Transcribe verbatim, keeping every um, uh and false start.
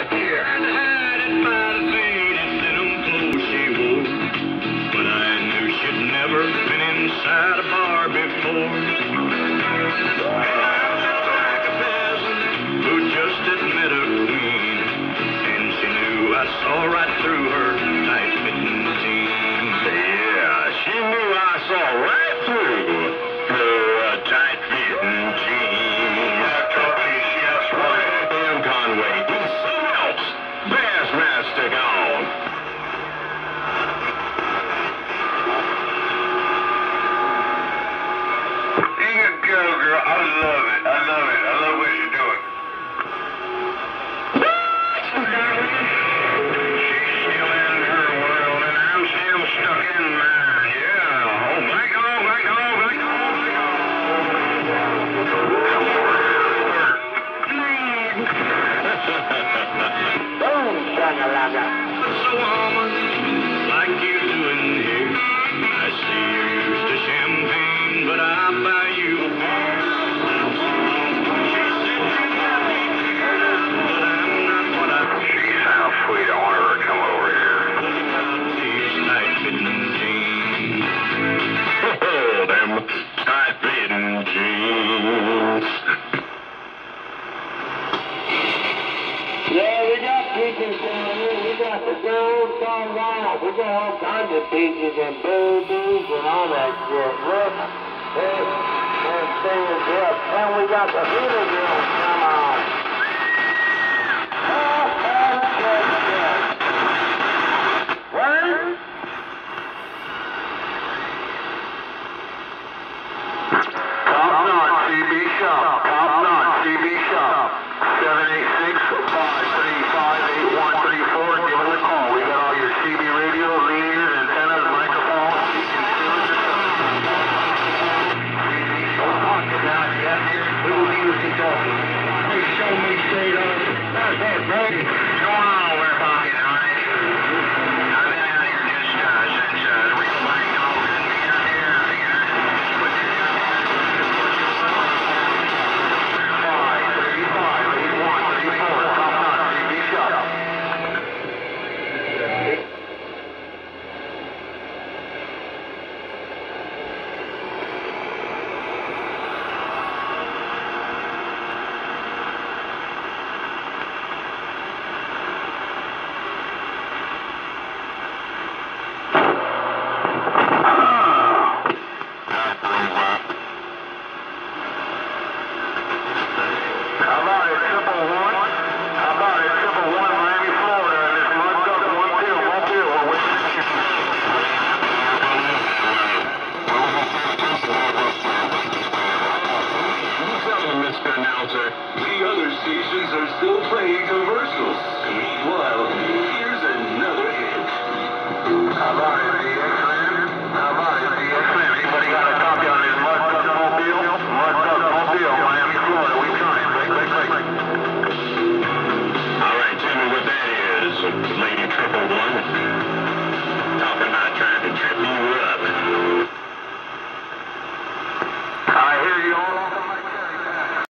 right here. And had it by the faded denim clothes she wore. But I knew she'd never been inside a bar before. Like a peasant who just had met a queen. And she knew I saw right through her tight-fitting jeans. Yeah, she knew I saw right through her uh, tight-fitting jeans. Yeah, Turkish, yes, right. Damn Conway, he's something else. Bassmaster gone. There you go, girl. I love it. I love it. I love what you're doing. She's still in her world, and I'm still stuck in mine. Yeah. Oh, back on, back on, back on, back on. Boom, shakalaka. So woman, like you doing here. I see you're used to champagne, but I'll buy you a beer. She said you got me figured, but I'm not what I She sounds sweet. I want her to come over here. these tight-fitting jeans. Oh, them tight-fitting jeans. Yeah, we got peaches down here. We got the gold sunrise. We got all kinds of peaches and boobies and all that shit. Look, hey, that thing is up. And we got the Hula Girls. Come on. Oh, oh, shit, shit. What? Top notch C B shop. Top notch C B shop. seven eight six, five three five, eight one three four. Give us a call. We got all your C B radio, linears, antennas, microphones. You can do it yourself. We will be with you talking. Hey, show me straight on. That's it, baby. What's going on over there, Pocket, honey? I've been out here just uh, since uh, the real black dog couldn't be out here. I figured I'd put you down there. five three five, eight one three four. Top notch C B shop. How about it, triple one? How about it, triple one, Miami, Florida, and it's Mud Duck one two, one two. We're waiting at you. Tell me, Mister Announcer, the other stations are still playing commercials. Meanwhile, here's another hit. How about it?